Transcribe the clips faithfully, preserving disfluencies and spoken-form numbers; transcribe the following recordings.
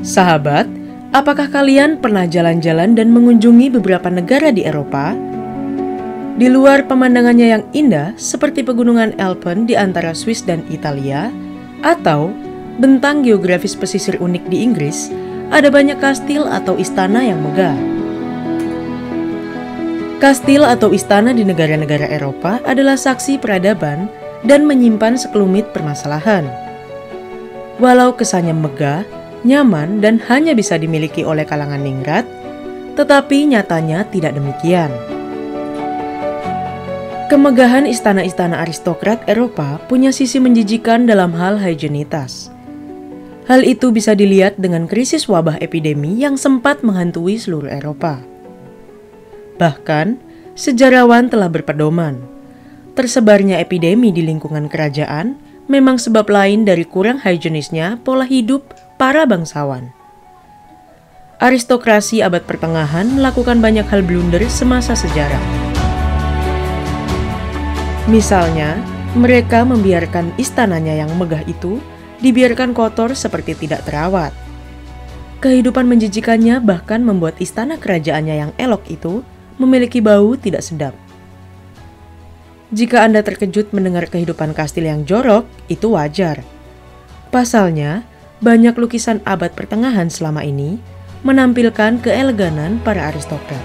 Sahabat, apakah kalian pernah jalan-jalan dan mengunjungi beberapa negara di Eropa? Di luar pemandangannya yang indah seperti pegunungan Alpen di antara Swiss dan Italia, atau bentang geografis pesisir unik di Inggris, ada banyak kastil atau istana yang megah. Kastil atau istana di negara-negara Eropa adalah saksi peradaban dan menyimpan sekelumit permasalahan. Walau kesannya megah, nyaman, dan hanya bisa dimiliki oleh kalangan ningrat, tetapi nyatanya tidak demikian. Kemegahan istana-istana aristokrat Eropa punya sisi menjijikan dalam hal higienitas. Hal itu bisa dilihat dengan krisis wabah epidemi yang sempat menghantui seluruh Eropa. Bahkan, sejarawan telah berpedoman, tersebarnya epidemi di lingkungan kerajaan memang sebab lain dari kurang higienisnya pola hidup para bangsawan. Aristokrasi abad pertengahan melakukan banyak hal blunder semasa sejarah. Misalnya, mereka membiarkan istananya yang megah itu dibiarkan kotor seperti tidak terawat. Kehidupan menjijikannya bahkan membuat istana kerajaannya yang elok itu memiliki bau tidak sedap. Jika Anda terkejut mendengar kehidupan kastil yang jorok, itu wajar. Pasalnya, banyak lukisan abad pertengahan selama ini menampilkan keeleganan para aristokrat.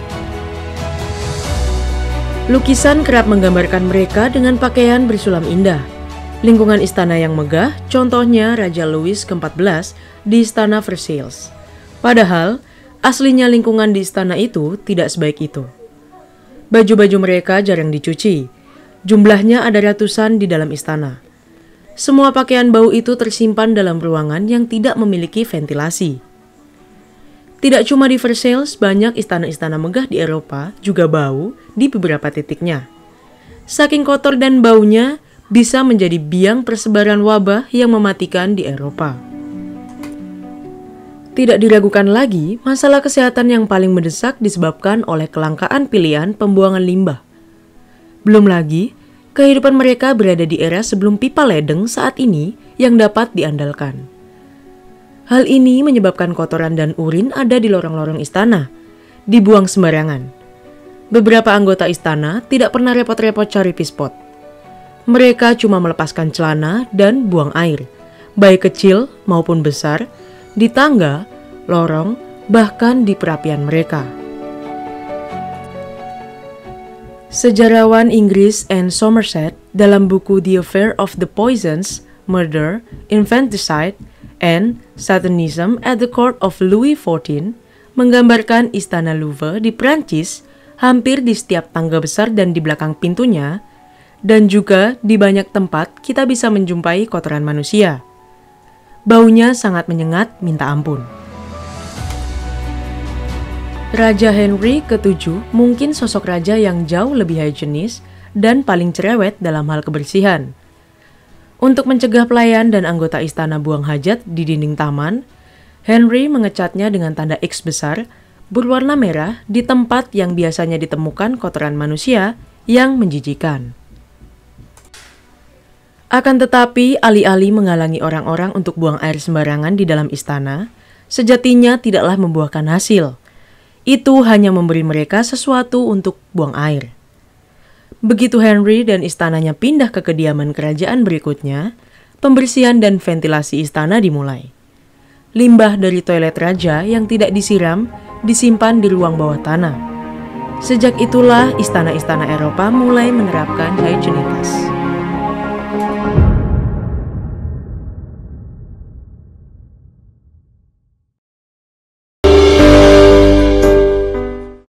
Lukisan kerap menggambarkan mereka dengan pakaian bersulam indah. Lingkungan istana yang megah, contohnya Raja Louis keempat belas di Istana Versailles. Padahal, aslinya lingkungan di istana itu tidak sebaik itu. Baju-baju mereka jarang dicuci. Jumlahnya ada ratusan di dalam istana. Semua pakaian bau itu tersimpan dalam ruangan yang tidak memiliki ventilasi. Tidak cuma di Versailles, banyak istana-istana megah di Eropa juga bau di beberapa titiknya. Saking kotor dan baunya, bisa menjadi biang persebaran wabah yang mematikan di Eropa. Tidak diragukan lagi, masalah kesehatan yang paling mendesak disebabkan oleh kelangkaan pilihan pembuangan limbah. Belum lagi, kehidupan mereka berada di era sebelum pipa ledeng saat ini yang dapat diandalkan. Hal ini menyebabkan kotoran dan urin ada di lorong-lorong istana, dibuang sembarangan. Beberapa anggota istana tidak pernah repot-repot cari pispot. Mereka cuma melepaskan celana dan buang air, baik kecil maupun besar, di tangga, lorong, bahkan di perapian mereka. Sejarawan Inggris Anne Somerset dalam buku The Affair of the Poisons, Murder, Infanticide, and Satanism at the Court of Louis the fourteenth menggambarkan istana Louvre di Prancis hampir di setiap tangga besar dan di belakang pintunya, dan juga di banyak tempat kita bisa menjumpai kotoran manusia. Baunya sangat menyengat minta ampun. Raja Henry ketujuh mungkin sosok raja yang jauh lebih higienis dan paling cerewet dalam hal kebersihan. Untuk mencegah pelayan dan anggota istana buang hajat di dinding taman, Henry mengecatnya dengan tanda X besar berwarna merah di tempat yang biasanya ditemukan kotoran manusia yang menjijikan. Akan tetapi, alih-alih menghalangi orang-orang untuk buang air sembarangan di dalam istana, sejatinya tidaklah membuahkan hasil. Itu hanya memberi mereka sesuatu untuk buang air. Begitu Henry dan istananya pindah ke kediaman kerajaan berikutnya, pembersihan dan ventilasi istana dimulai. Limbah dari toilet raja yang tidak disiram disimpan di ruang bawah tanah. Sejak itulah istana-istana Eropa mulai menerapkan higienitas.